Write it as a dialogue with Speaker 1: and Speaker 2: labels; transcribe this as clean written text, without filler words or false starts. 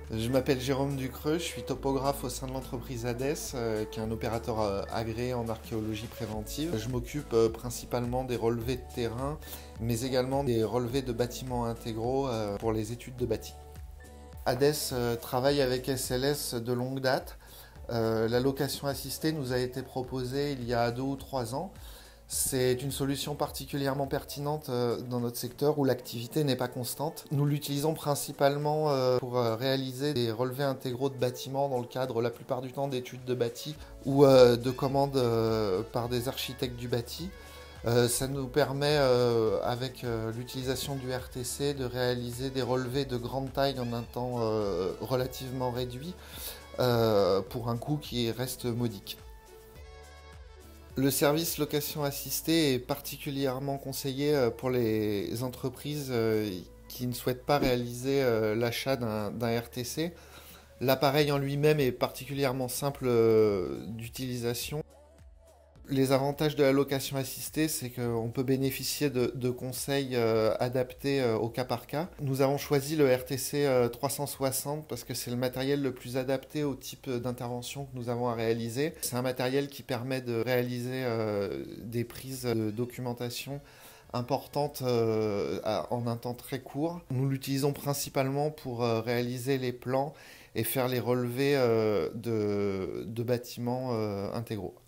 Speaker 1: Je m'appelle Jérôme Ducreux, je suis topographe au sein de l'entreprise ADES, qui est un opérateur agréé en archéologie préventive. Je m'occupe principalement des relevés de terrain, mais également des relevés de bâtiments intégraux pour les études de bâti. ADES travaille avec SLS de longue date. La location assistée nous a été proposée il y a 2 ou 3 ans. C'est une solution particulièrement pertinente dans notre secteur où l'activité n'est pas constante. Nous l'utilisons principalement pour réaliser des relevés intégraux de bâtiments dans le cadre la plupart du temps d'études de bâti ou de commandes par des architectes du bâti. Ça nous permet, avec l'utilisation du RTC, de réaliser des relevés de grande taille en un temps relativement réduit pour un coût qui reste modique. Le service location assistée est particulièrement conseillé pour les entreprises qui ne souhaitent pas réaliser l'achat d'un RTC. L'appareil en lui-même est particulièrement simple d'utilisation. Les avantages de la location assistée, c'est qu'on peut bénéficier de conseils adaptés au cas par cas. Nous avons choisi le RTC 360 parce que c'est le matériel le plus adapté au type d'intervention que nous avons à réaliser. C'est un matériel qui permet de réaliser des prises de documentation importantes en un temps très court. Nous l'utilisons principalement pour réaliser les plans et faire les relevés de bâtiments intégraux.